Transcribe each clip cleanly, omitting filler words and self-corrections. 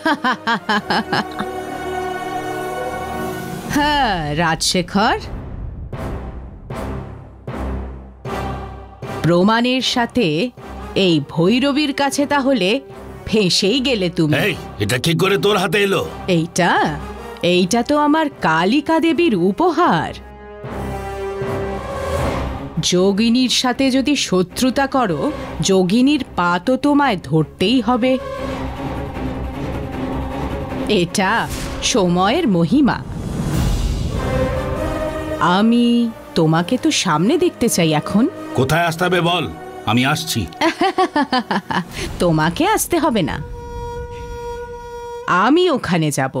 হ্যাঁ রাজশেখর, প্রমাণের সাথে এই ভৈরবীর কাছে তাহলে ফেঁসেই গেলে তুমি। এটা কি করে তোর হাতে এলো? এইটা তো আমার কালিকা দেবীর উপহার। যোগিনীর সাথে যদি শত্রুতা করো, যোগিনীর পা তো তোমায় ধরতেই হবে। এটা সময়ের মহিমা। আমি তোমাকে তো সামনে দেখতে চাই এখন। কোথায় আসতে হবে বল, আমি আসছি। তোমাকে আসতে হবে না, আমি ওখানে যাব,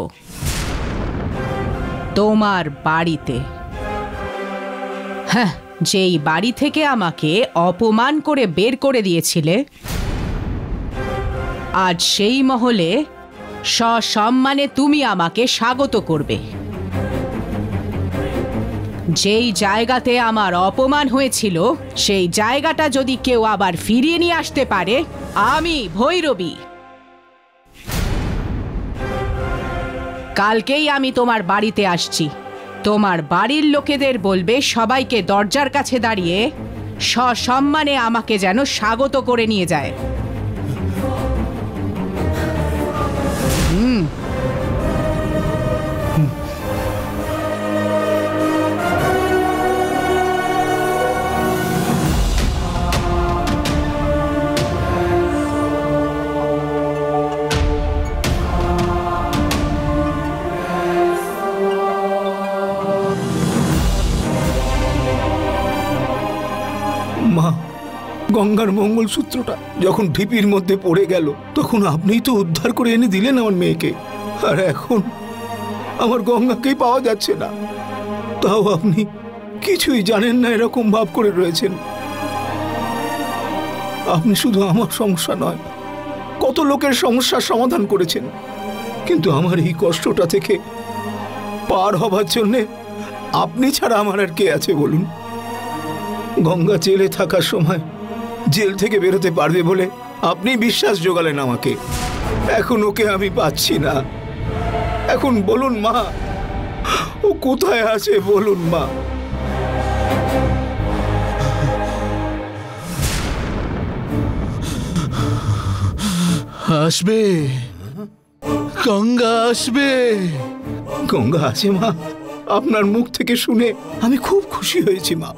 তোমার বাড়িতে। হ্যাঁ, যেই বাড়ি থেকে আমাকে অপমান করে বের করে দিয়েছিলে, আজ সেই মহলে সসম্মানে তুমি আমাকে স্বাগত করবে। যেই জায়গাতে আমার অপমান হয়েছিল, সেই জায়গাটা যদি কেউ আবার ফিরিয়ে নিয়ে আসতে পারে, আমি ভৈরবী। কালকেই আমি তোমার বাড়িতে আসছি। তোমার বাড়ির লোকেদের বলবে সবাইকে দরজার কাছে দাঁড়িয়ে সসম্মানে আমাকে যেন স্বাগত করে নিয়ে যায়। মা, গঙ্গার মঙ্গলসূত্রটা যখন ঢিপির মধ্যে পড়ে গেল, তখন আপনিই তো উদ্ধার করে এনে দিলেন আমার মেয়েকে। আর এখন আমার গঙ্গাকেই পাওয়া যাচ্ছে না, তাও আপনি কিছুই জানেন না এরকম ভাব করে রয়েছেন। আপনি শুধু আমার সমস্যা নয়, কত লোকের সমস্যার সমাধান করেছেন, কিন্তু আমার এই কষ্টটা থেকে পার হবার জন্য আপনি ছাড়া আমার আর কে আছে বলুন? গঙ্গা জেলে থাকার সময় জেল থেকে বেরোতে পারবে বলে আপনি বিশ্বাস জোগালেন আমাকে। এখন ওকে আমি পাচ্ছি না। এখন বলুন মা, ও কোথায় আছে বলুন মা। আসবে, গঙ্গা আসবে। গঙ্গা আছে মা, আপনার মুখ থেকে শুনে আমি খুব খুশি হয়েছি মা।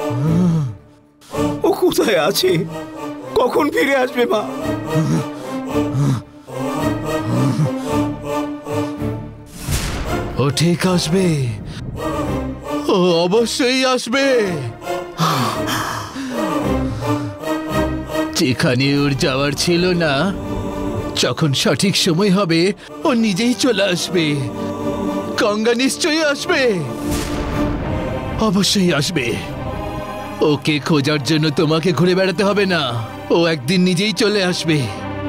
ও কোথায় আছে, কখন ফিরে আসবে মা? ও ঠিক আসবে, ও অবশ্যই আসবে। যেখানে ওর যাওয়ার ছিল না, যখন সঠিক সময় হবে ও নিজেই চলে আসবে। গঙ্গা নিশ্চয়ই আসবে, অবশ্যই আসবে। ওকে খোঁজার জন্য তোমাকে ঘুরে বেড়াতে হবে না, ও একদিন নিজেই চলে আসবে।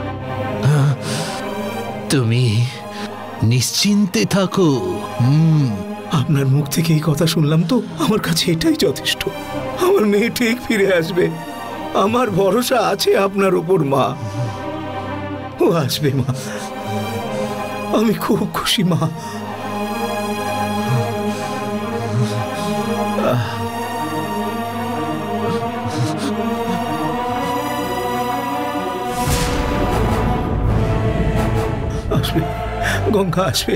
তুমি নিশ্চিন্তে থাকো। আপনার মুখ থেকে এই কথা শুনলাম তো আমার কাছে এটাই যথেষ্ট। আমার মেয়ে ঠিক ফিরে আসবে, আমার ভরসা আছে আপনার উপর মা। ও আসবে মা, আমি খুব খুশি মা। আসবে, গঙ্গা আসবে।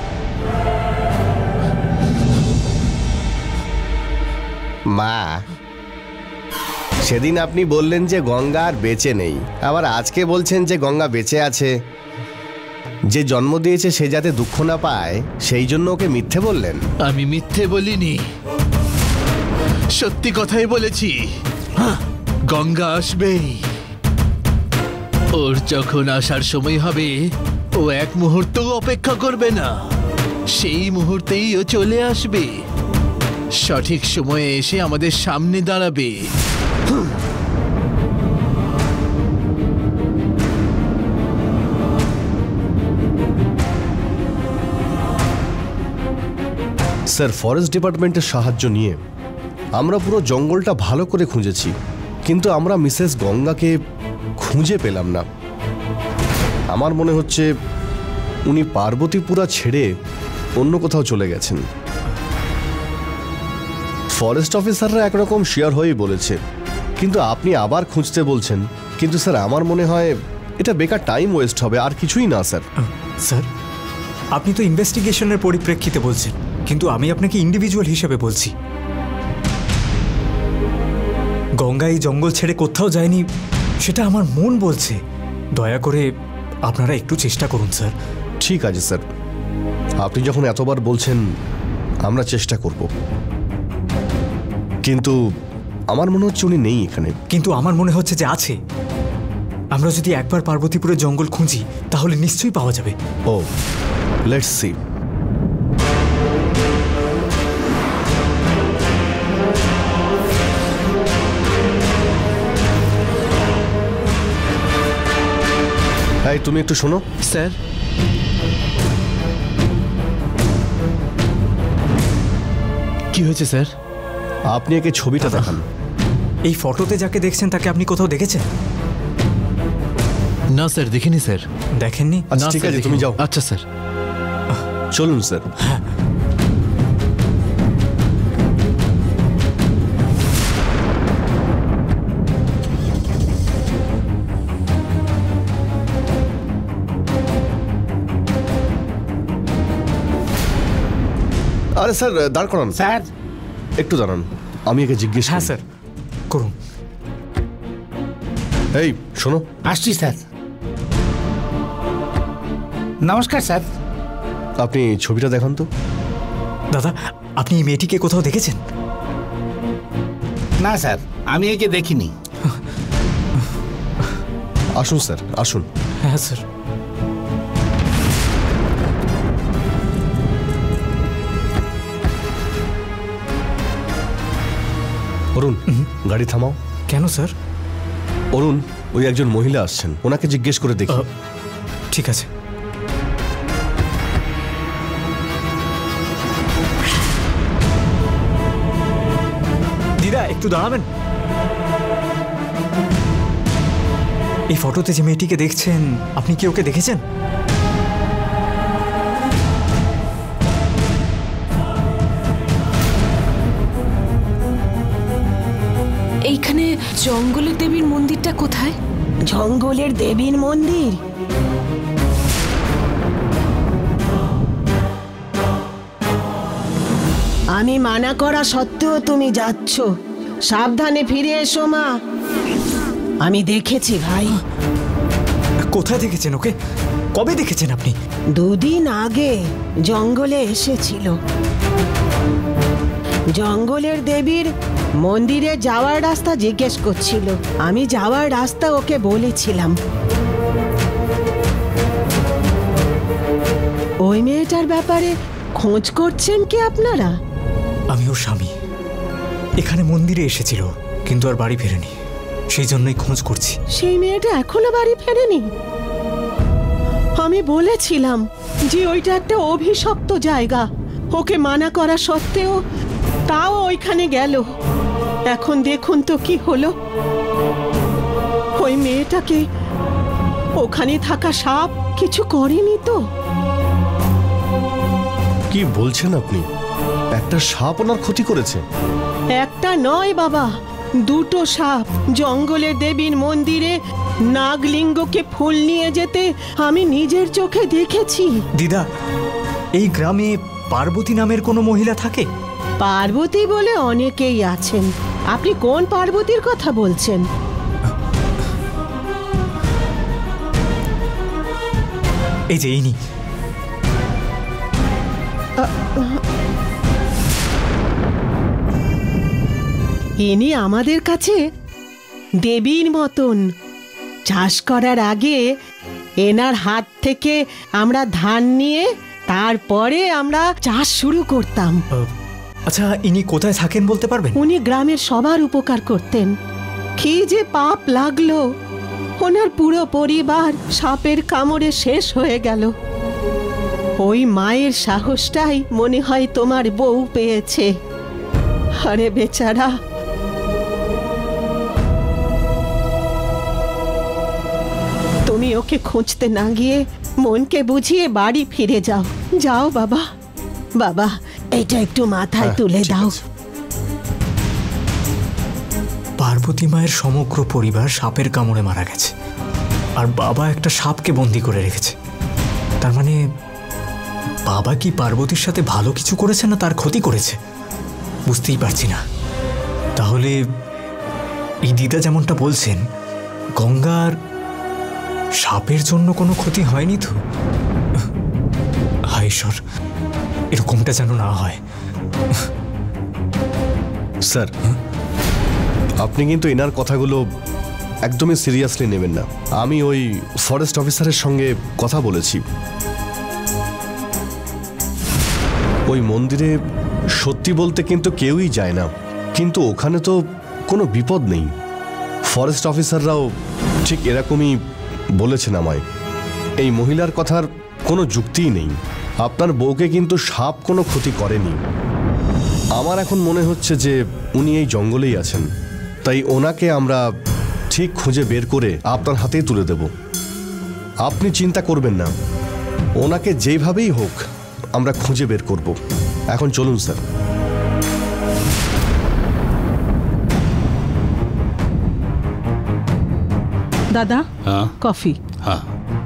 মা, সেদিন আপনি বললেন যে গঙ্গা আর বেঁচে নেই, আবার আজকে বলছেন যে গঙ্গা বেঁচে আছে। যে জন্ম দিয়েছে সে যাতে দুঃখ না পায় সেই জন্য ওকে মিথ্যে বললেন। আমি মিথ্যে বলিনি, সত্যি কথাই বলেছি। গঙ্গা আসবেই। ওর যখন আসার সময় হবে, ও এক মুহূর্ত অপেক্ষা করবে না, সেই মুহূর্তেই ও চলে আসবে। সঠিক সময়ে এসে আমাদের সামনে দাঁড়াবে। স্যার, ফরেস্ট ডিপার্টমেন্টের সাহায্য নিয়ে আমরা পুরো জঙ্গলটা ভালো করে খুঁজেছি, কিন্তু আমরা মিসেস গঙ্গাকে খুঁজে পেলাম না। আমার মনে হচ্ছে উনি পার্বতীপুরা ছেড়ে অন্য কোথাও চলে গেছেন। ফরেস্ট অফিসাররা একরকম শিওর হয়েই বলেছে, কিন্তু আপনি আবার খুঁজতে বলছেন। কিন্তু স্যার আমার মনে হয় এটা বেকার টাইম ওয়েস্ট হবে, আর কিছুই না স্যার। স্যার, আপনি তো ইনভেস্টিগেশনের পরিপ্রেক্ষিতে বলছেন, কিন্তু আমি আপনাকে ইন্ডিভিজুয়াল হিসেবে বলছি। গঙ্গা এই জঙ্গল ছেড়ে কোথাও যায়নি, সেটা আমার মন বলছে। দয়া করে আপনারা একটু চেষ্টা করুন স্যার। ঠিক আছে স্যার, আপনি যখন এতবার বলছেন আমরা চেষ্টা করব, কিন্তু আমার মনে হচ্ছে উনি নেই এখানে। কিন্তু আমার মনে হচ্ছে যে আছে। আমরা যদি একবার পার্বতীপুরের জঙ্গল খুঁজি তাহলে নিশ্চয়ই পাওয়া যাবে। ও, লেটস সি। এই তুমি একটু শোনো। স্যার, কি হয়েছে স্যার? আপনি একে ছবিটা দেখান। এই ফটোতে যাকে দেখছেন তাকে আপনি কোথাও দেখেছেন? না স্যার, দেখিনি স্যার। দেখেননি? আচ্ছা না ঠিক স্যার, আছে, তুমি দেখিনি। যাও। আচ্ছা স্যার। চলুন স্যার। আরে স্যার, দাঁড় করান। স্যার, একটু দাঁড়ান, আমি একে জিজ্ঞেস হ্যাঁ করি। স্যার, করুন। এই শোনো। আসছি স্যার। নমস্কার স্যার। আপনি ছবিটা দেখান তো। দাদা, আপনি এই মেয়েটিকে কোথাও দেখেছেন? না স্যার, আমি একে দেখিনি। আসুন স্যার, আসুন। হ্যাঁ স্যার। অরুণ, গাড়ি থামাও। কেন স্যার? অরুণ, ওই একজন মহিলা আসছেন, ওনাকে জিজ্ঞেস করে দেখি। ঠিক আছে। দিদা, একটু দাঁড়াবেন। এই ফটোতে যে মেয়েটিকে দেখছেন, আপনি কি ওকে দেখেছেন? এইখানে জঙ্গলের দেবীর মন্দিরটা কোথায়? জঙ্গলের দেবীর মন্দির? আমি মানা করা সত্ত্বেও তুমি যাচ্ছ। সাবধানে ফিরে এসো মা। আমি দেখেছি ভাই। কোথায় দেখেছেন ওকে? কবে দেখেছেন আপনি? 2 দিন আগে জঙ্গলে এসেছিল। জঙ্গলের দেবীর মন্দিরে যাওয়ার রাস্তা জিজ্ঞেস করছিল। আমি যাওয়ার রাস্তা ওকে বলেছিলাম। ওই মেয়েটার ব্যাপারে খোঁজ করছেন কি আপনারা? আমি ওর স্বামী। এখানে মন্দিরে এসেছিল, কিন্তু আর বাড়ি ফেরেনি। সেই জন্যই খোঁজ করছি। সেই মেয়েটা এখনো বাড়ি ফেরেনি? আমি বলেছিলাম যে ওইটা একটা অভিশপ্ত জায়গা। ওকে মানা করা সত্ত্বেও তাও ওইখানে গেল। এখন দেখুন তো কি হলো। ওই মেয়েটাকে ওখানে থাকা সাপ কিছু করেনি তো? কি বলছেন আপনি? একটা সাপ ওনার ক্ষতি করেছে? একটা নয় বাবা, 2টো সাপ জঙ্গলের দেবীর মন্দিরে নাগলিঙ্গকে ফুল নিয়ে যেতে আমি নিজের চোখে দেখেছি। দিদা, এই গ্রামে পার্বতী নামের কোনো মহিলা থাকে? পার্বতী বলে অনেকেই আছেন। আপনি কোন পার্বতীর কথা বলছেন? এই যে ইনি। ইনি আমাদের কাছে দেবীর মতন। চাষ করার আগে এনার হাত থেকে আমরা ধান নিয়ে তারপরে আমরা চাষ শুরু করতাম। আচ্ছা, ইনি কোথায় থাকেন বলতে পারবেন? উনি গ্রামের সবার উপকার করতেন। কি যে পাপ লাগলো, ওনার পুরো পরিবার সাপের কামড়ে শেষ হয়ে গেল। ওই মায়ের সাহসটাই মনে হয় তোমার বউ পেয়েছে। আরে বেচারা। তুমি ওকে খুঁজতে না গিয়ে মনকে বুঝিয়ে বাড়ি ফিরে যাও। যাও বাবা। বাবা, এটা একটু মাথায় তুলে দাও। পার্বতী মায়ের সমগ্র পরিবার সাপের কামড়ে মারা গেছে, আর বাবা একটা সাপকে বন্দি করে রেখেছে। তার মানে বাবা কি পার্বতীর সাথে ভালো কিছু করেছে না তার ক্ষতি করেছে? বুঝতেই পারছি না। তাহলে এই দিদা যেমনটা বলছেন, গঙ্গার সাপের জন্য কোনো ক্ষতি হয়নি তো? হায় ঈশ্বর, এরকমটা যেন না হয়। স্যার, আপনি কিন্তু এনার কথাগুলো একদমই সিরিয়াসলি নেবেন না। আমি ওই ফরেস্ট অফিসারের সঙ্গে কথা বলেছি। ওই মন্দিরে সত্যি বলতে কিন্তু কেউই যায় না, কিন্তু ওখানে তো কোনো বিপদ নেই। ফরেস্ট অফিসাররাও ঠিক এরকমই বলেছেন আমায়। এই মহিলার কথার কোনো যুক্তিই নেই। আপনার বউকে কিন্তু সাপ কোনো ক্ষতি করেনি। আমার এখন মনে হচ্ছে যে উনি এই জঙ্গলেই আছেন, তাই ওনাকে আমরা ঠিক খুঁজে বের করে আপনার হাতেই তুলে দেব। আপনি চিন্তা করবেন না, ওনাকে যেভাবেই হোক আমরা খুঁজে বের করব। এখন চলুন স্যার। দাদা, কফি। হ্যাঁ,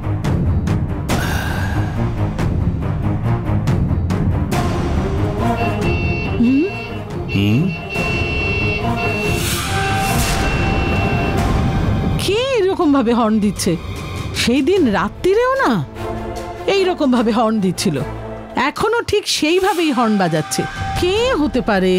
কে এরকম ভাবে হর্ন দিচ্ছে? সেই দিন রাত্রিরেও না এইরকম ভাবে হর্ন দিচ্ছিল, এখনো ঠিক সেইভাবেই হর্ন বাজাচ্ছে। কে হতে পারে?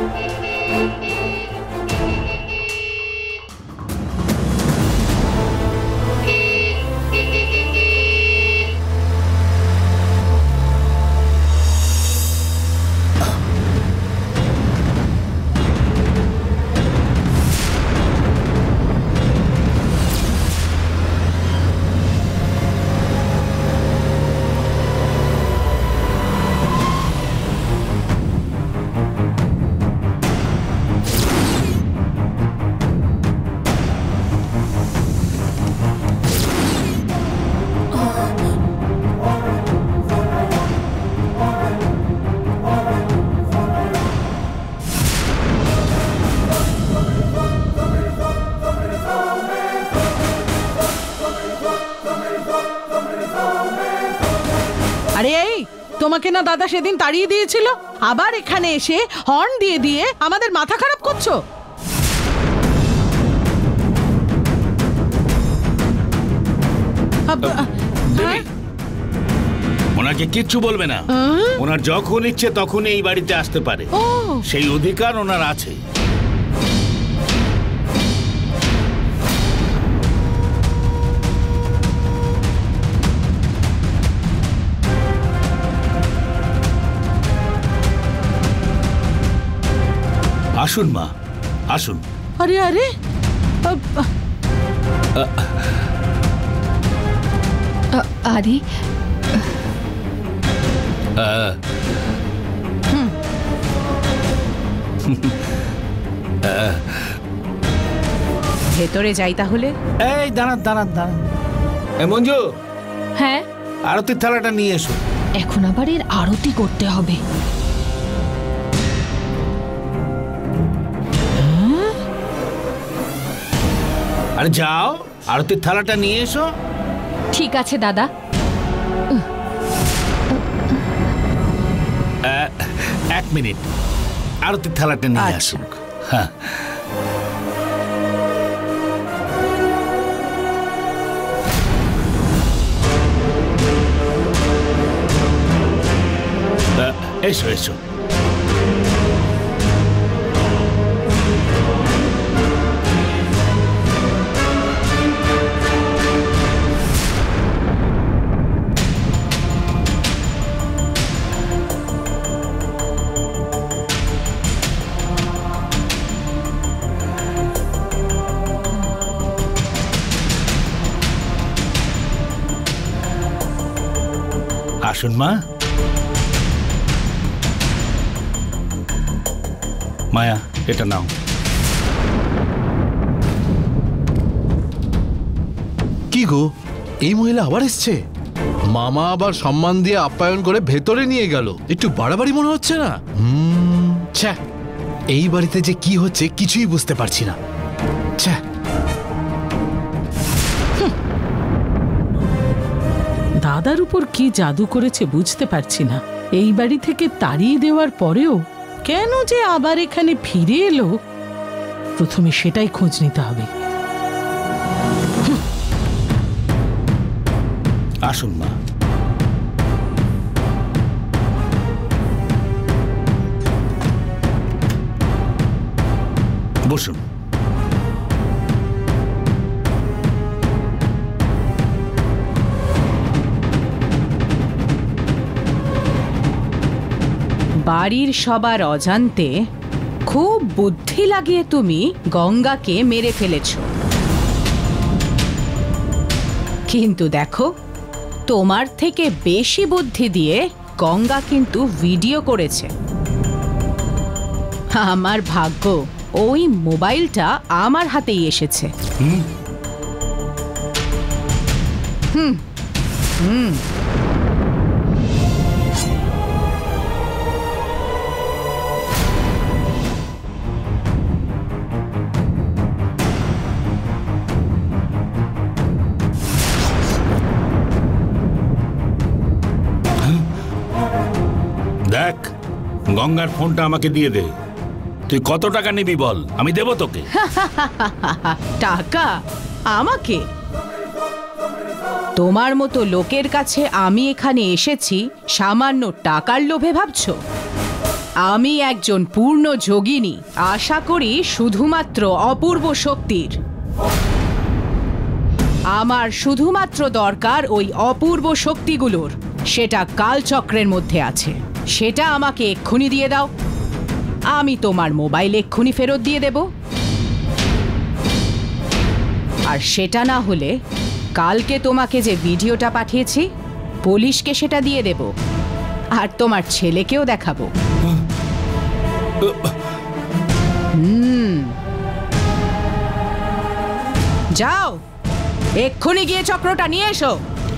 আরে এই, তোমাকে না দাদা সেদিন তাড়িয়ে দিয়েছিল, আবার এখানে এসে হর্ন দিয়ে দিয়ে আমাদের মাথা খারাপ করছো? ওনাকে কিচ্ছু বলবে না। ওনার যখন ইচ্ছে তখনই এই বাড়িতে আসতে পারে, সেই অধিকার ওনার আছে। আসুন মা, আসুন। আরে আরে, আরে ভেতরে যাই তাহলে। এই দাঁড়ান দাঁড়ান দাঁড়ান। মঞ্জু, হ্যাঁ, আরতির থালাটা নিয়ে এসো। এখন আবার এর আরতি করতে হবে? আরে যাও, আরতির থালাটা নিয়ে এসো। ঠিক আছে দাদা। এক মিনিট, আরতির থালাটা নিয়ে আসুক। হ্যাঁ, এসো এসো। আসুন মা। মায়া, এটা নাও। কি গো, এই মহিলা আবার এসছে। মামা আবার সম্মান দিয়ে আপ্যায়ন করে ভেতরে নিয়ে গেল। একটু বাড়াবাড়ি মনে হচ্ছে না? ছ্যা, এই বাড়িতে যে কি হচ্ছে কিছুই বুঝতে পারছি না। ছ্যা, দাদার উপর কি জাদু করেছে বুঝতে পারছি না। এই বাড়ি থেকে তাড়িয়ে দেওয়ার পরেও কেন যে আবার এখানে ফিরে এলো, প্রথমে সেটাই খোঁজ নিতে হবে। আসুন মা। বসুন। বাড়ির সবার অজান্তে খুব বুদ্ধি লাগিয়ে তুমি গঙ্গাকে মেরে ফেলেছ। কিন্তু দেখো, তোমার থেকে বেশি বুদ্ধি দিয়ে গঙ্গা কিন্তু ভিডিও করেছে। আমার ভাগ্য ওই মোবাইলটা আমার হাতেই এসেছে। দেখ, গঙ্গার ফোনটা আমাকে দিয়ে দে। তুই কত টাকা নিবি বল, আমি দেব তোকে। টাকা? আমাকে? তোমার মতো লোকের কাছে আমি এখানে এসেছি সামান্য টাকার লোভে ভাবছো? আমি একজন পূর্ণ যোগিনী, আশা করি শুধুমাত্র অপূর্ব শক্তির। আমার শুধুমাত্র দরকার ওই অপূর্ব শক্তিগুলোর। সেটা কালচক্রের মধ্যে আছে। সেটা আমাকে এক্ষুনি দিয়ে দাও, আমি তোমার মোবাইল এক্ষুনি ফেরত দিয়ে দেব। আর সেটা না হলে কালকে তোমাকে যে ভিডিওটা পাঠিয়েছি পুলিশকে সেটা দিয়ে দেব, আর তোমার ছেলেকেও দেখাবো। যাও, এক্ষুনি গিয়ে চক্রটা নিয়ে এসো।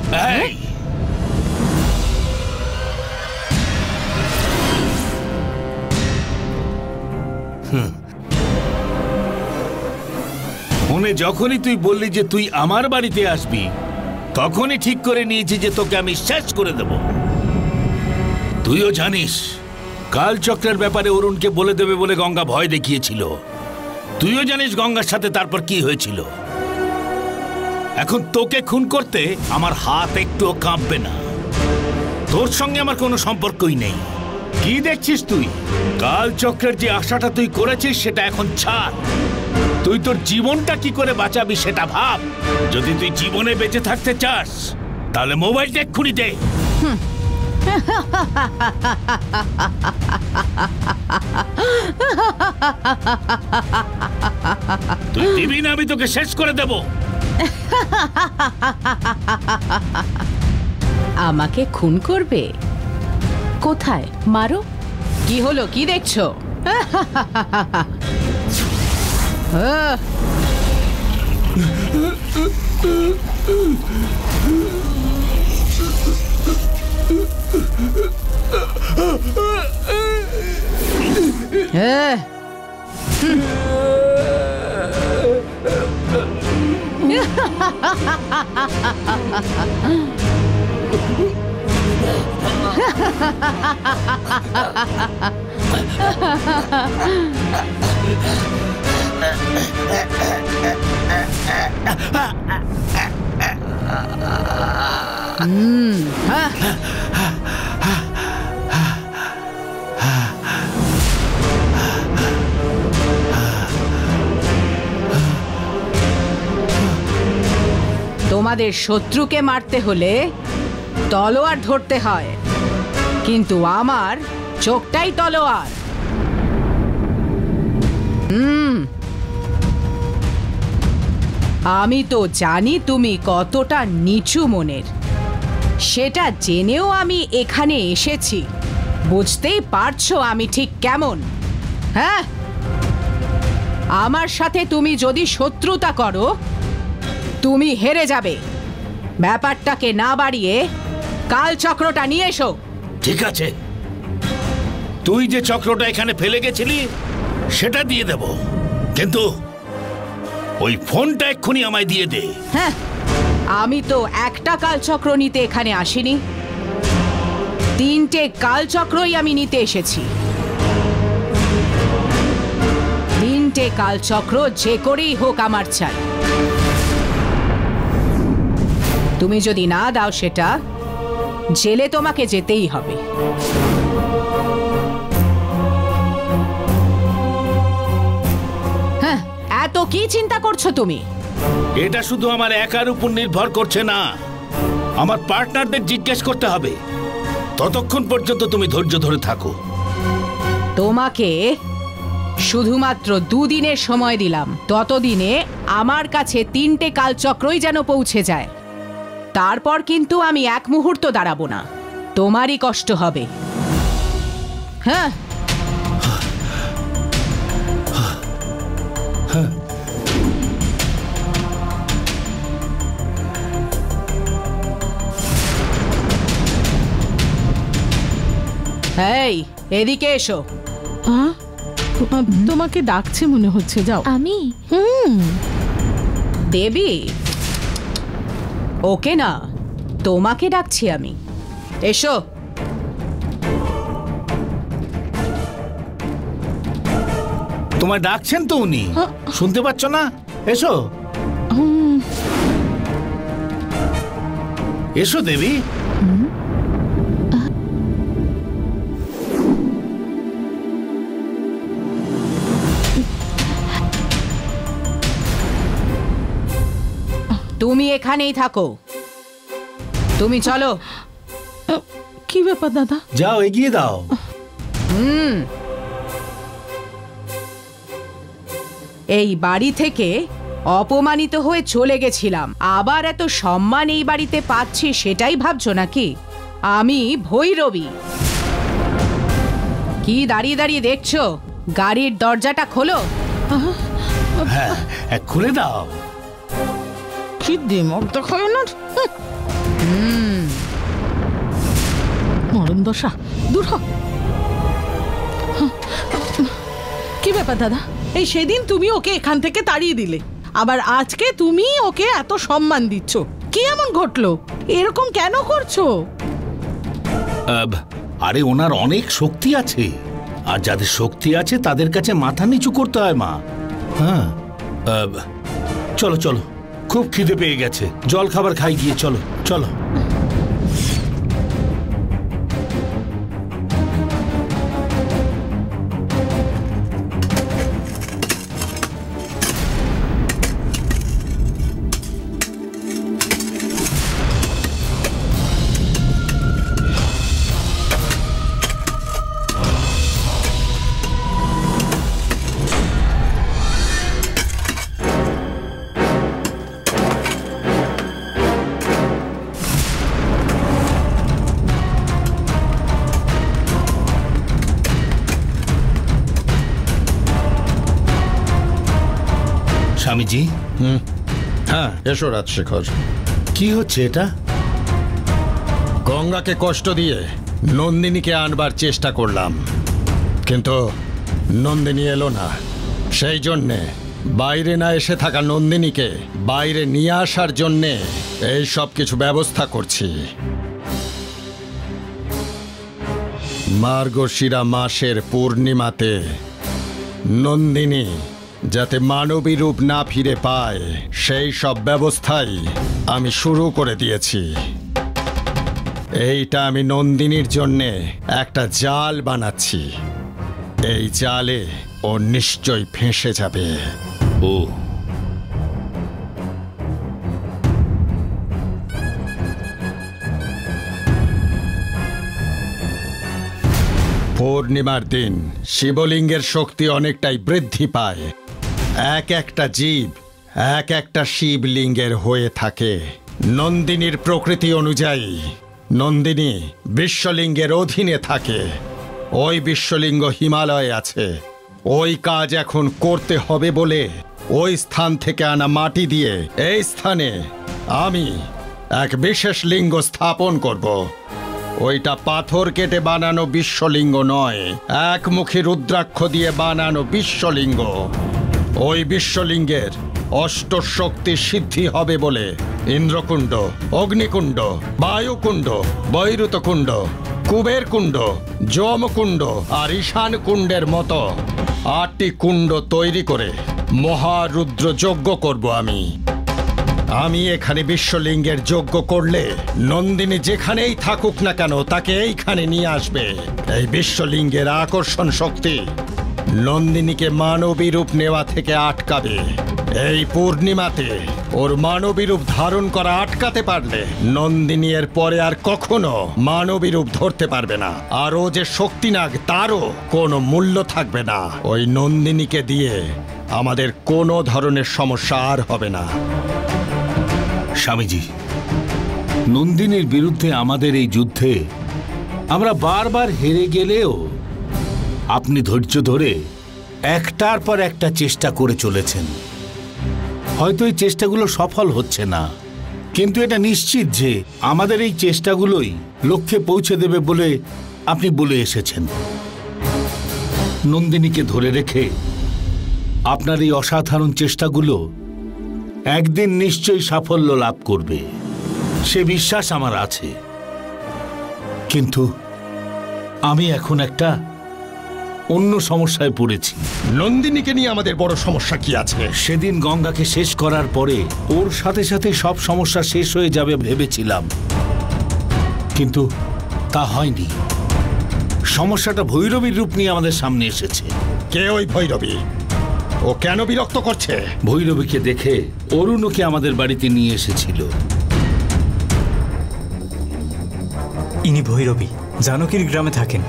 ফোনে যখনই তুই বললি যে তুই আমার বাড়িতে আসবি, তখনই ঠিক করে নিয়েছি যে তোকে আমি শেষ করে দেব। তুইও জানিস কালচক্রের ব্যাপারে অরুণকে বলে দেবে বলে গঙ্গা ভয় দেখিয়েছিল। তুইও জানিস গঙ্গার সাথে তারপর কি হয়েছিল। এখন তোকে খুন করতে আমার হাত একটুও কাঁপবে না। তোর সঙ্গে আমার কোনো সম্পর্কই নেই। কি দেখছিস তুই? কালচক্রের যে আশাটা তুই করেছিস সেটা এখন ছাড়। তুই তোর জীবনটা কি করে বাঁচাবি সেটা ভাব। যদি তুই জীবনে বেঁচে থাকতে চাস তাহলে মোবাইলটা এক্ষুনি দে। তুই দিবি না, আমি তোকে শেষ করে দেব। আমাকে খুন করবে? কোথায়? মারো। কি হলো, কি দেখছো? তোমাদের শত্রুকে মারতে হলে তলোয়ার ধরতে হয়, কিন্তু আমার চোখটাই তলোয়ার। আমি তো জানি তুমি কতটা নিচু মনের। সেটা জেনেও আমি এখানে এসেছি। বুঝতেই পারছো আমি ঠিক কেমন। হ্যাঁ, আমার সাথে তুমি যদি শত্রুতা করো তুমি হেরে যাবে। ব্যাপারটাকে না বাড়িয়ে কাল চক্রটা নিয়ে এসো। ঠিক আছে, তুই যে চক্রটা এখানে ফেলে গেছিলি সেটা দিয়ে দেব, কিন্তু ওই ফোনটা এক্ষুনি আমায় দিয়ে দে। হ্যাঁ, আমি তো একটা কালচক্র নিতে এখানে আসিনি, 3টে কালচক্রই আমি নিতে এসেছি। 3টে কালচক্র যে করেই হোক আমার চাই। তুমি যদি না দাও সেটা জেলে তোমাকে যেতেই হবে। হ্যাঁ, এত কি চিন্তা করছো তুমি? এটা শুধু আমার একার উপর নির্ভর করছে না, আমার পার্টনারদের জিজ্ঞেস করতে হবে। ততক্ষণ পর্যন্ত তুমি ধৈর্য ধরে থাকো। তোমাকে শুধুমাত্র 2 দিনের সময় দিলাম, ততদিনে আমার কাছে 3টে কালচক্রই যেন পৌঁছে যায়। তারপর কিন্তু আমি এক মুহূর্ত দাঁড়াবো না, তোমারই কষ্ট হবে। হ্যাঁ, এই এদিকে এসো। তোমাকে ডাকছে মনে হচ্ছে, যাও। আমি দেবী, ওকে না, তোমাকে ডাকছি আমি। এসো। তোমায় ডাকছেন তো উনি, শুনতে পাচ্ছ না? এসো এসো দেবী। তুমি এখানেই থাকো, তুমি চলো। কি ব্যাপার দাদা? যাও, এগিয়ে দাও। এই বাড়ি থেকে অপমানিত হয়ে চলে গেছিলাম, আবার এত সম্মান এই বাড়িতে পাচ্ছি সেটাই ভাবছো নাকি? আমি ভৈরবী। কি দাঁড়িয়ে দাঁড়িয়ে দেখছো? গাড়ির দরজাটা খোলো। হ্যাঁ, খুলে দাও। কি দিমাগ দেখায় না, মরণ দশা, দূর হ। কি ব্যাপার দাদা? এই সেদিন তুমি ওকে এখান থেকে তাড়িয়ে দিলে, আবার আজকে তুমি ওকে এত সম্মান দিচ্ছ, কি এমন ঘটলো? এরকম কেন করছো? আরে ওনার অনেক শক্তি আছে, আর যাদের শক্তি আছে তাদের কাছে মাথা নিচু করতে হয় মা। হ্যাঁ, চলো চলো, খুব খিদে পেয়ে গেছে, জল খাবার খাই গিয়ে। চলো চলো। স্বামীজি। হ্যাঁ, এসো রাজশেখর। কি হচ্ছে এটা? গঙ্গাকে কষ্ট দিয়ে নন্দিনীকে আনবার চেষ্টা করলাম, কিন্তু নন্দিনী এলো না। সেই জন্যে বাইরে না এসে থাকা নন্দিনীকে বাইরে নিয়ে আসার জন্যে এই সব কিছু ব্যবস্থা করছি। মার্গশিরা মাসের পূর্ণিমাতে নন্দিনী যাতে মানবী রূপ না ফিরে পায় সেই সব ব্যবস্থাই আমি শুরু করে দিয়েছি। এইটা আমি নন্দিনীর জন্যে একটা জাল বানাচ্ছি, এই জালে ও নিশ্চয় ফেঁসে যাবে। ও, পূর্ণিমার দিন শিবলিঙ্গের শক্তি অনেকটাই বৃদ্ধি পায়। এক একটা জীব এক একটা শিবলিঙ্গের হয়ে থাকে। নন্দিনীর প্রকৃতি অনুযায়ী নন্দিনী বিশ্বলিঙ্গের অধীনে থাকে। ওই বিশ্বলিঙ্গ হিমালয়ে আছে। ওই কাজ এখন করতে হবে বলে ওই স্থান থেকে আনা মাটি দিয়ে এই স্থানে আমি এক বিশেষ লিঙ্গ স্থাপন করব। ওইটা পাথর কেটে বানানো বিশ্বলিঙ্গ নয়, একমুখী রুদ্রাক্ষ দিয়ে বানানো বিশ্বলিঙ্গ। ওই বিশ্বলিঙ্গের অষ্টশক্তি সিদ্ধি হবে বলে ইন্দ্রকুণ্ড, অগ্নিকুণ্ড, বায়ুকুণ্ড, বৈরুতকুণ্ড, কুবের কুণ্ড, যমকুণ্ড আর ঈশান কুণ্ডের মতো 8টি কুণ্ড তৈরি করে মহারুদ্র যজ্ঞ করব আমি এখানে বিশ্বলিঙ্গের যজ্ঞ করলে নন্দিনী যেখানেই থাকুক না কেন তাকে এইখানে নিয়ে আসবে। এই বিশ্বলিঙ্গের আকর্ষণ শক্তি নন্দিনীকে মানবী রূপ নেওয়া থেকে আটকাবে। এই পূর্ণিমাতে ওর মানবী রূপ ধারণ করা আটকাতে পারলে নন্দিনী এর পরে আর কখনো মানবী রূপ ধরতে পারবে না। আর ও যে শক্তিনাগ তারও কোনো মূল্য থাকবে না। ওই নন্দিনীকে দিয়ে আমাদের কোনো ধরনের সমস্যা আর হবে না। স্বামীজি, নন্দিনীর বিরুদ্ধে আমাদের এই যুদ্ধে আমরা বারবার হেরে গেলেও আপনি ধৈর্য ধরে একটার পর একটা চেষ্টা করে চলেছেন। হয়তো এই চেষ্টাগুলো সফল হচ্ছে না, কিন্তু এটা নিশ্চিত যে আমাদের এই চেষ্টাগুলোই লক্ষ্যে পৌঁছে দেবে বলে আপনি বলে এসেছেন। নন্দিনীকে ধরে রেখে আপনার এই অসাধারণ চেষ্টাগুলো একদিন নিশ্চয়ই সাফল্য লাভ করবে, সে বিশ্বাস আমার আছে। কিন্তু আমি এখন একটা অন্য সমস্যায় পড়েছি। নন্দিনীকে নিয়ে আমাদের বড় সমস্যা কি আছে? সেদিন গঙ্গাকে শেষ করার পরে ওর সাথে সাথে সব সমস্যা শেষ হয়ে যাবে ভেবেছিলাম, কিন্তু তা হয়নি। সমস্যাটা ভৈরবীর রূপ নিয়ে আমাদের সামনে এসেছে। কে ওই ভৈরবী? ও কেন বিরক্ত করছে? ভৈরবীকে দেখে অরুণকে আমাদের বাড়িতে নিয়ে এসেছিল। ইনি ভৈরবী, জানকীর গ্রামে থাকেন।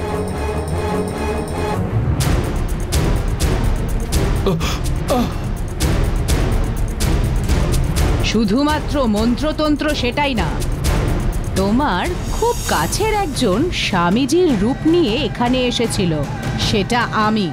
শুধুমাত্র মন্ত্রতন্ত্র সেটাই না, তোমার খুব কাছের একজন স্বামীজির রূপ নিয়ে এখানে এসেছিল, সেটা আমি।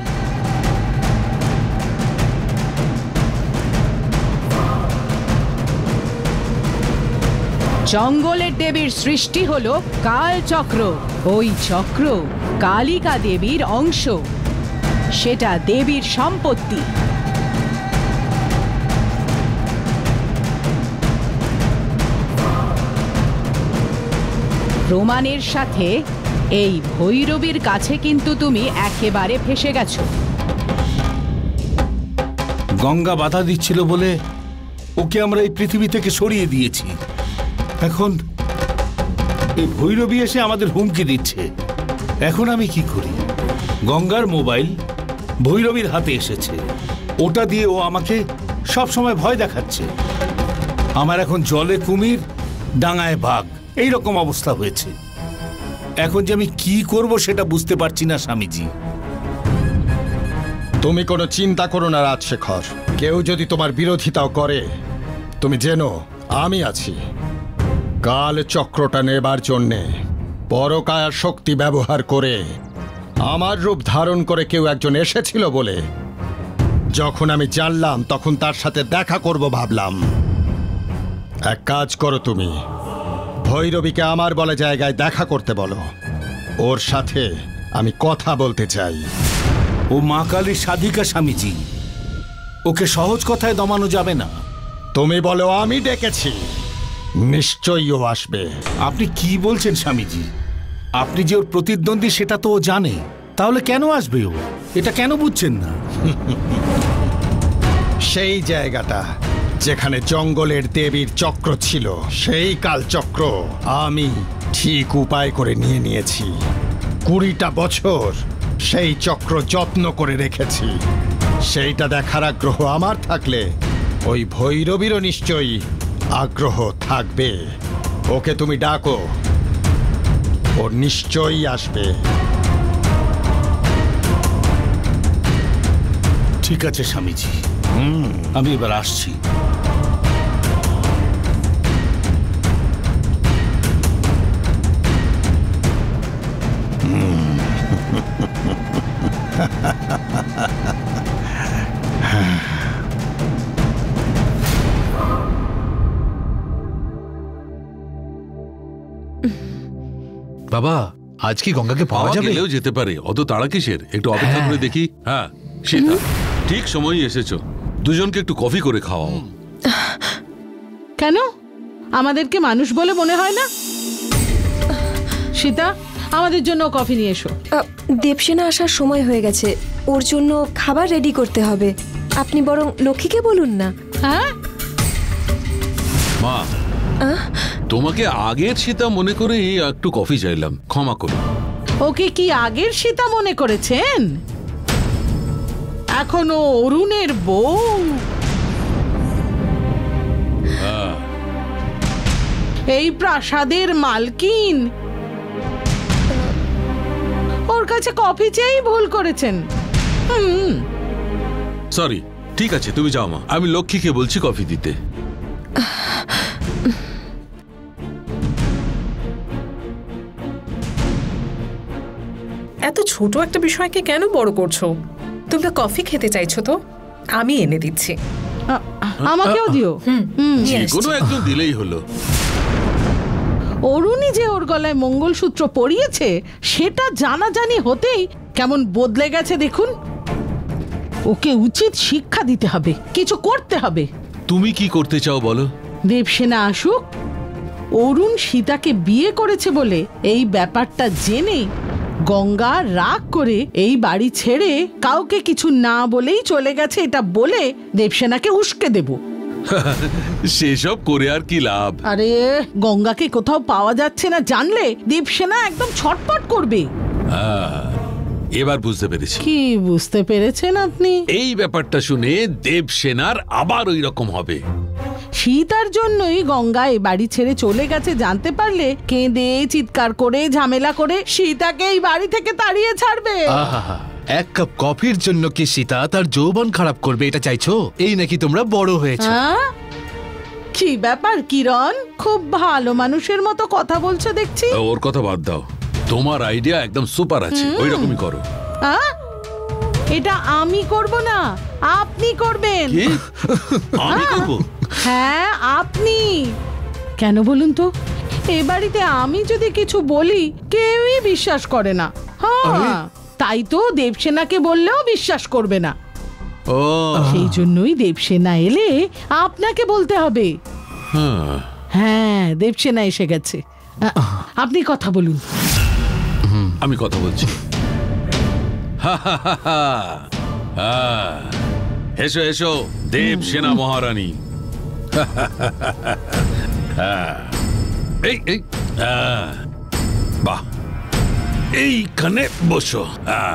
জঙ্গলের দেবীর সৃষ্টি হলো কালচক্র। ওই চক্র কালিকা দেবীর অংশ, সেটা দেবীর সম্পত্তি। প্রমাণের সাথে এই ভৈরবীর কাছে কিন্তু তুমি একেবারে ফেঁসে গেছো। গঙ্গা বাধা দিচ্ছিল বলে ওকে আমরা এই পৃথিবী থেকে সরিয়ে দিয়েছি। এখন এই ভৈরবী এসে আমাদের হুমকি দিচ্ছে। এখন আমি কি করি? গঙ্গার মোবাইল ভৈরবীর হাতে এসেছে, ওটা দিয়ে ও আমাকে সব সময় ভয় দেখাচ্ছে। আমার এখন জলে কুমির, ডাঙায় বাঘ, এই রকম অবস্থা হয়েছে। এখন যে আমি কি করব সেটা বুঝতে পারছি না স্বামীজি। তুমি কোনো চিন্তা করো না রাজশেখর। কেউ যদি তোমার বিরোধিতাও করে, তুমি জেনো আমি আছি। কাল চক্রটা নেবার জন্যে পরকায়ার শক্তি ব্যবহার করে আমার রূপ ধারণ করে কেউ একজন এসেছিল বলে যখন আমি জানলাম তখন তার সাথে দেখা করব ভাবলাম। এক কাজ করো, তুমি ভৈরবীকে আমার বলা জায়গায় দেখা করতে বলো। ওর সাথে আমি কথা বলতে চাই। ও মা কালীর সাধিকা স্বামীজি, ওকে সহজ কথায় দমানো যাবে না। তুমি বলো আমি ডেকেছি, নিশ্চয়ই ও আসবে। আপনি কি বলছেন স্বামীজি? আপনি যে ওর প্রতিদ্বন্দ্বী সেটা তো ও জানে, তাহলে কেন আসবে ও? এটা কেন বুঝছেন না? সেই জায়গাটা যেখানে জঙ্গলের দেবীর চক্র ছিল, সেই কালচক্র আমি ঠিক উপায় করে নিয়ে নিয়েছি। 20টা বছর সেই চক্র যত্ন করে রেখেছি। সেইটা দেখার আগ্রহ আমার থাকলে ওই ভৈরবীরও নিশ্চয়ই আগ্রহ থাকবে। ওকে তুমি ডাকো, ও নিশ্চয়ই আসবে। ঠিক আছে স্বামীজি, আমি এবার আসছি। বাবা আজ কি গঙ্গাকে পাওয়া পাওয়া যাবে? গেলেও যেতে পারে, অত তাড়া কিসের? একটু অপেক্ষা করে দেখি। হ্যাঁ সীতা, ঠিক সময়ই এসেছো। দুজনকে একটু কফি করে খাওয়াও। কেন আমাদেরকে মানুষ বলে মনে হয় না? সীতা, আমাদের জন্য কফি নিয়ে এসো। দেবসেনা আসার সময় হয়ে গেছে, ওর জন্য খাবার রেডি করতে হবে। আপনি বরং লক্ষ্মীকে বলুন না। হ্যাঁ মা, তোমাকে আগের সীতা মনে করে একটু কফি চাইলাম, ক্ষমা করো। ওকে কি আগের সীতা মনে করেছেন? এখনো অরুণের বউ। এই প্রাসাদের মালকিন। ওর কাছে কফি চেয়েই ভুল করেছেন। সরি, ঠিক আছে তুমি যাও মা, আমি লক্ষ্মীকে বলছি কফি দিতে। এত ছোট একটা বিষয়কে কেন বড় করছো? তোমরা কফি খেতে চাইছো তো আমি এনে দিচ্ছি। আমাকেও দিও। যে কোনো একজন দিলেই হলো। অরুণী যে ওর গলায় মঙ্গলসূত্র পরিয়েছে সেটা জানাজানি হতেই কেমন বদলে গেছে দেখুন। ওকে উচিত শিক্ষা দিতে হবে, কিছু করতে হবে। তুমি কি করতে চাও বলো? দেবসেনা আসুক, অরুণ সীতাকে বিয়ে করেছে বলে এই ব্যাপারটা জেনে গঙ্গা রাগ করে এই বাড়ি ছেড়ে কাউকে কিছু না বলেই চলে গেছে, এটা বলে দেবসেনাকে উস্কে দেব। সেসব করে আর কি লাভ? আরে গঙ্গাকে কোথাও পাওয়া যাচ্ছে না জানলে দেবসেনা একদম ছটপট করবে। এবার বুঝতে পেরেছি। কি বুঝতে পেরেছেন আপনি? এই ব্যাপারটা শুনে দেবসেনার আবার ওই রকম হবে। সীতার জন্যই গঙ্গা এই বাড়ি ছেড়ে চলে গেছে জানতে পারলে কেঁদে চিৎকার করে ঝামেলা করে সীতাকে এই বাড়ি থেকে তাড়িয়ে ছাড়বে। আহা, এক কাপ কফির জন্য কি সীতা তার যৌবন খারাপ করবে এটা চাইছো? এই নাকি তোমরা বড় হয়েছো? কি ব্যাপার কিরণ, খুব ভালো মানুষের মতো কথা বলছো দেখছি। ওর কথা বাদ দাও, তোমার আইডিয়া একদম সুপার আছে, ওই রকমই করো। এটা আমি করব না, আপনি করবেন। আমি করব? হ্যাঁ আপনি। কেন বলুন তো? এ বাড়িতে আমি যদি কিছু বলি কেউই বিশ্বাস করে না। হ্যাঁ তাই তো দেবসেনাকে বললেও বিশ্বাস করবে না। সেই জন্যই দেবসেনা এলে আপনাকে বলতে হবে। হ্যাঁ দেবসেনা এসে গেছে, আপনি কথা বলুন। আমি কথা বলছি। এসো এসো দেবসেনা মহারানী। এই এই বাহ, এইখানে বসো।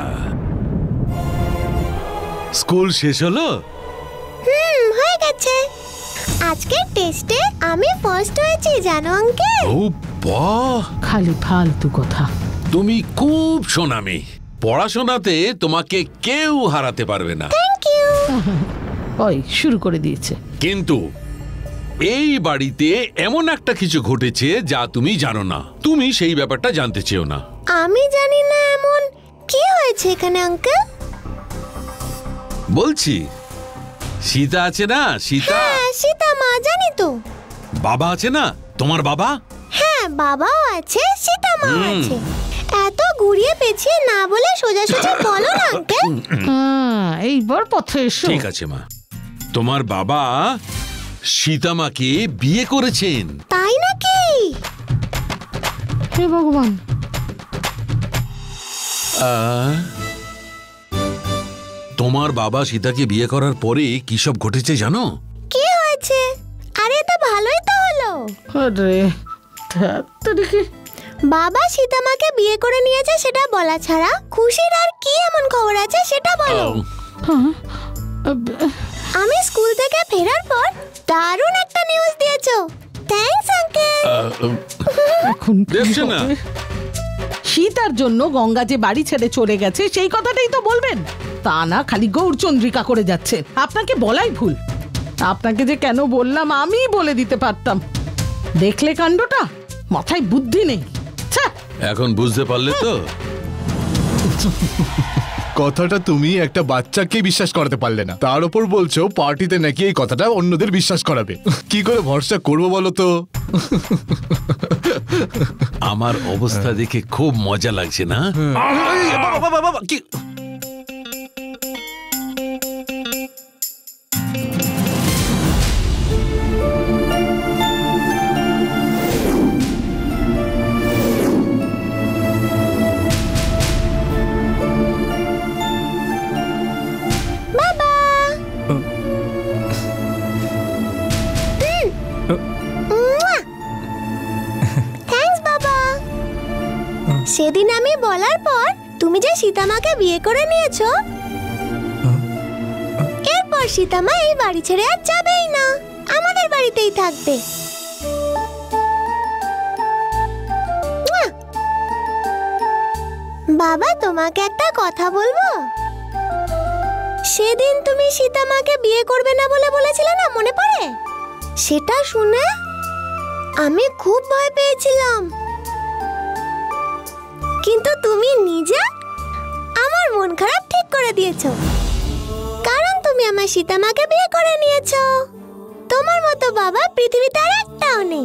স্কুল শেষ হলো? হয়ে গেছে। আজকের টেস্টে আমি ফার্স্ট হয়েছি জানো আঙ্কেল। ও বাহ, খালি ফালতু কথা। তুমি খুব সোনামি, পড়াশোনাতে তোমাকে কেউ হারাতে পারবে না। Thank you. ওই শুরু করে দিয়েছে। কিন্তু এই বাড়িতে এমন একটা কিছু ঘটেছে যা তুমি জানো না, তুমি সেই ব্যাপারটা জানতে চেও না। আমি জানি না এমন কি হয়েছে এখানে আঙ্কেল। বলছি, সীতা আছে না? সীতা। হ্যাঁ সীতা মা জানি তো। বাবা আছে না? তোমার বাবা? হ্যাঁ বাবাও আছে, সীতা মা আছে। এত ঘুরিয়ে পেছিয়ে না বলে সোজাসুজি বলো না আঙ্কেল। এইবার পথে এসো। ঠিক আছে মা, তোমার বাবা সীতামাকে বিয়ে করেছেন। তাই নাকি? হে ভগবান। তোমার বাবা সীতাকে বিয়ে করার পরে কি সব ঘটেছে জানো? কি হয়েছে? আরে তো ভালোই তো হলো। আরে দেখি বাবা সীতামাকে বিয়ে করে নিয়েছে সেটা বলা ছাড়া খুশির আর কি এমন খবর আছে সেটা বলো। আমি স্কুল থেকে ফেরার পর দারুণ একটা নিউজ দিয়েছো। Thanks uncle. এখন দেবসেনা, সীতার জন্য গঙ্গা যে বাড়ি ছেড়ে চলে গেছে সেই কথাটাই তো বলবেন, তা না খালি গৌরচন্দ্রিকা করে যাচ্ছে। আপনাকে বলাই ভুল। আপনাকে যে কেন বললাম আমি বলে দিতে পারতাম। দেখলে কাণ্ডটা, মাথায় বুদ্ধি নেই। এখন বুঝতে পারলে তো? কথাটা তুমি একটা বাচ্চাকে বিশ্বাস করাতে পারলে না, তার উপর বলছো পার্টিতে নাকি এই কথাটা অন্যদের বিশ্বাস করাবে। কি করে ভরসা করবো বলো তো? আমার অবস্থা দেখে খুব মজা লাগছে না? কি সেদিন আমি বলার পর তুমি যে সীতামাকে বিয়ে করে নিয়েছো, এরপর সীতামা এই বাড়ি ছেড়ে আর যাবেই না, আমাদের বাড়িতেই থাকবে। বাবা, তোমাকে একটা কথা বলবো। সেদিন তুমি সীতামাকে বিয়ে করবে না বলে বলেছিলে না, মনে পড়ে? সেটা শুনে আমি খুব ভয় পেয়েছিলাম, কিন্তু তুমি নিজে আমার মন খারাপ ঠিক করে দিয়েছো, কারণ তুমি আমার সীতামাকে বিয়ে করে নিয়েছো। তোমার মতো বাবা পৃথিবীতে আর একটাও নেই।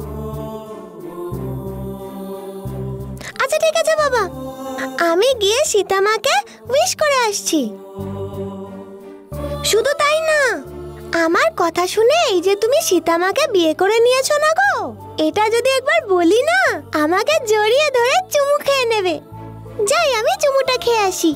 আচ্ছা ঠিক আছে বাবা, আমি গিয়ে সীতামাকে উইশ করে আসছি। শুধু তাই না, আমার কথা শুনে এই যে তুমি সীতামাকে বিয়ে করে নিয়েছো না গো, এটা যদি একবার বলি না, আমাকে জড়িয়ে ধরে চুমু খেয়ে নেবে। যাই, আমি চুমুটা খেয়ে আসি।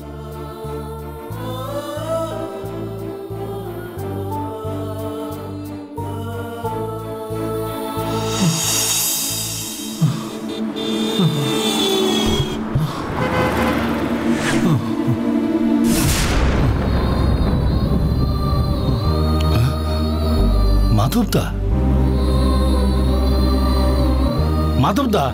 মাধবদা, মাধবদা,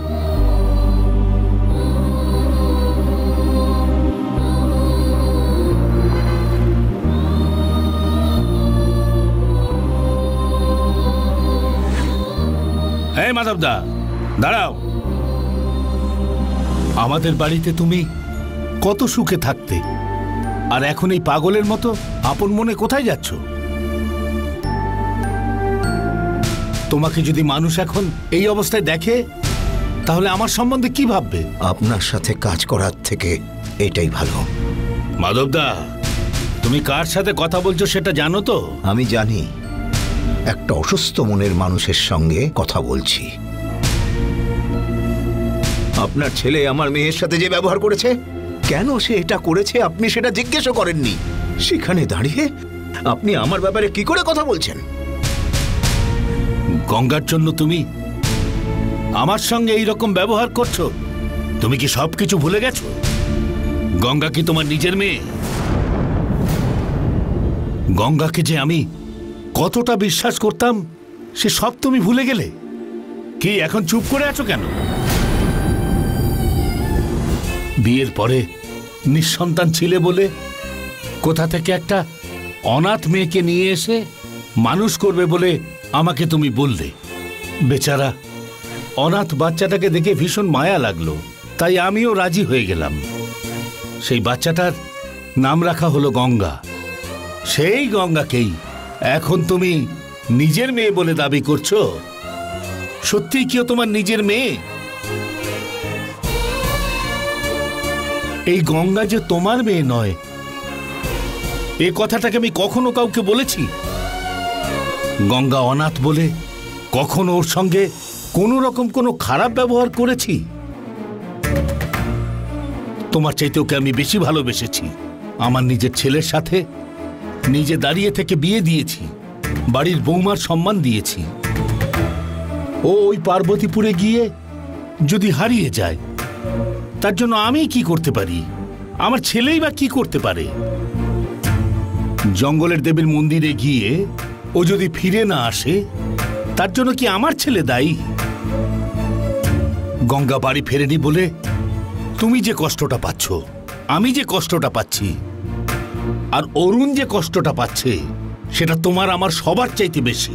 এই মাধবদা, দাঁড়াও। আমাদের বাড়িতে তুমি কত সুখে থাকতে, আর এখন এই পাগলের মতো আপন মনে কোথায় যাচ্ছ? তোমাকে যদি মানুষ এখন এই অবস্থায় দেখে, তাহলে আমার সম্বন্ধে কি ভাববে? আপনার সাথে কাজ করার থেকে এটাই ভালো। মাধবদা, তুমি কার সাথে কথা বলছো সেটা জানো তো? আমি জানি, একটা অসুস্থ মনের মানুষের সঙ্গে কথা বলছি। আপনার ছেলে আমার মেয়ের সাথে যে ব্যবহার করেছে, কেন সে এটা করেছে আপনি সেটা জিজ্ঞেসও করেননি। সেখানে দাঁড়িয়ে আপনি আমার ব্যাপারে কি করে কথা বলছেন? গঙ্গার জন্য তুমি আমার সঙ্গে এই রকম ব্যবহার করছো? তুমি কি সবকিছু ভুলে গেছো? গঙ্গা কি তোমার নিজের মেয়ে? গঙ্গাকে যে আমি কতটা বিশ্বাস করতাম, সে সব তুমি ভুলে গেলে? কি এখন চুপ করে আছো কেন? বিয়ের পরে নিঃসন্তান ছিলে বলে কোথা থেকে একটা অনাথ মেয়েকে নিয়ে এসে মানুষ করবে বলে আমাকে তুমি বললে। বেচারা অনাথ বাচ্চাটাকে দেখে ভীষণ মায়া লাগলো, তাই আমিও রাজি হয়ে গেলাম। সেই বাচ্চাটার নাম রাখা হলো গঙ্গা। সেই গঙ্গাকেই এখন তুমি নিজের মেয়ে বলে দাবি করছো? সত্যিই কি তোমার নিজের মেয়ে? এই গঙ্গা যে তোমার মেয়ে নয়, এই কথাটাকে আমি কখনো কাউকে বলেছি? গঙ্গা অনাথ বলে কখনো ওর সঙ্গে কোনো রকম কোনো খারাপ ব্যবহার করেছি? তোমার চাইতে ওকে আমি বেশি ভালোবেসেছি। আমার নিজের ছেলের সাথে নিজে দাঁড়িয়ে থেকে বিয়ে দিয়েছি, বাড়ির বৌমার সম্মান দিয়েছি। ও ওই পার্বতীপুরে গিয়ে যদি হারিয়ে যায়, তার জন্য আমি কি করতে পারি? আমার ছেলেই বা কি করতে পারে? জঙ্গলের দেবীর মন্দিরে গিয়ে ও যদি ফিরে না আসে, তার জন্য কি আমার ছেলে দায়ী? গঙ্গা বাড়ি ফেরেনি বলে তুমি যে কষ্টটা পাচ্ছ, আমি যে কষ্টটা পাচ্ছি, আর অরুণ যে কষ্টটা পাচ্ছে, সেটা তোমার আমার সবার চাইতে বেশি।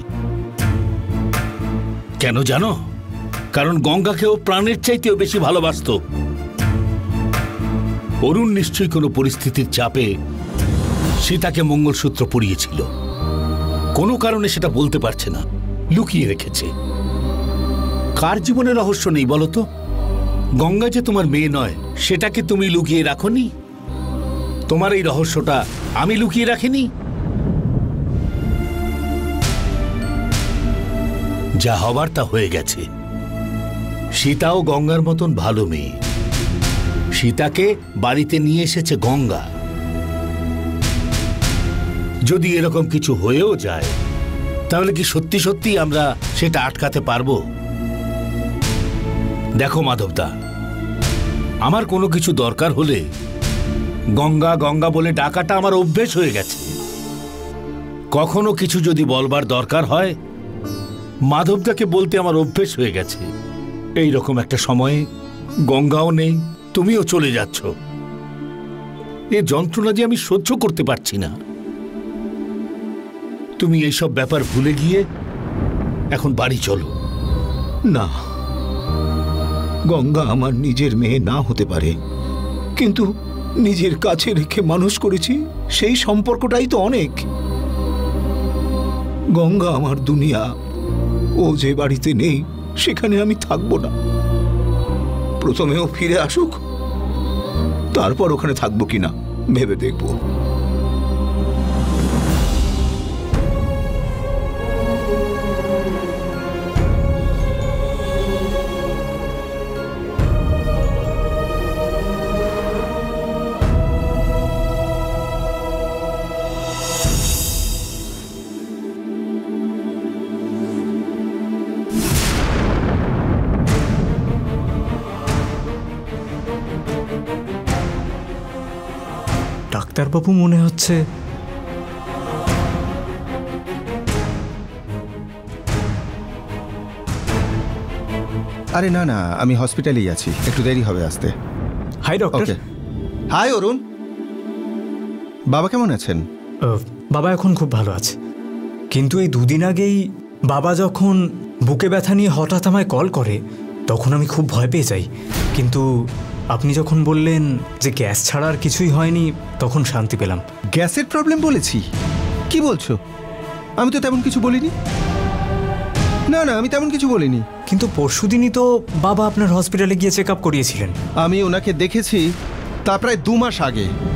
কেন জানো? কারণ গঙ্গাকেও প্রাণের চাইতেও বেশি ভালোবাসতো। অরুণ নিশ্চয়ই কোনো পরিস্থিতির চাপে সীতাকে মঙ্গলসূত্র পরিয়েছিল। কোনো কারণে সেটা বলতে পারছে না, লুকিয়ে রেখেছে। কার জীবনে রহস্য নেই বলো তো? গঙ্গা যে তোমার মেয়ে নয় সেটাকে তুমি লুকিয়ে রাখোনি? তোমার এই রহস্যটা আমি লুকিয়ে রাখিনি? যা হবার তা হয়ে গেছে। সীতাও গঙ্গার মতন ভালো মেয়ে। সীতাকে বাড়িতে নিয়ে এসেছে গঙ্গা। যদি এরকম কিছু হয়েও যায় তাহলে কি সত্যি সত্যি আমরা সেটা আটকাতে পারবো? দেখো মাধবদা, আমার কোনো কিছু দরকার হলে গঙ্গা গঙ্গা বলে ডাকাটা আমার অভ্যেস হয়ে গেছে। কখনো কিছু যদি বলবার দরকার হয় মাধবদাকে বলতে আমার অভ্যেস হয়ে গেছে। এই রকম একটা সময়ে গঙ্গাও নেই, তুমিও চলে যাচ্ছ। এ যন্ত্রণা যে আমি সহ্য করতে পারছি না। তুমি এইসব ব্যাপার ভুলে গিয়ে এখন বাড়ি চলো। না, গঙ্গা আমার নিজের মেয়ে না হতে পারে, কিন্তু নিজের কাছে রেখে মানুষ করেছি, সেই সম্পর্কটাই তো অনেক। গঙ্গা আমার দুনিয়া। ও যে বাড়িতে নেই সেখানে আমি থাকবো না। প্রথমে ও ফিরে আসুক, তারপর ওখানে থাকবো কিনা ভেবে দেখবো। ডাক্তারবাবু মনে হচ্ছে আরে না না, আমি হসপিটালেই আছি, একটু দেরি হবে আসতে। High doctor. হাই অরুণ, বাবা কেমন আছেন? বাবা এখন খুব ভালো আছে, কিন্তু এই দুদিন আগেই বাবা যখন বুকে ব্যথা নিয়ে হঠাৎ আমায় কল করে তখন আমি খুব ভয় পেয়ে যাই। কিন্তু আপনি যখন বললেন যে গ্যাস ছাড়া আর কিছুই হয়নি তখন শান্তি পেলাম। গ্যাসের প্রবলেম বলেছি? কি বলছো? আমি তো তেমন কিছু বলিনি। না না, আমি তেমন কিছু বলিনি। কিন্তু পরশুদিনই তো বাবা আপনার হসপিটালে গিয়ে চেক আপ করিয়েছিলেন। আমি ওনাকে দেখেছি তা প্রায় 2 মাস আগে।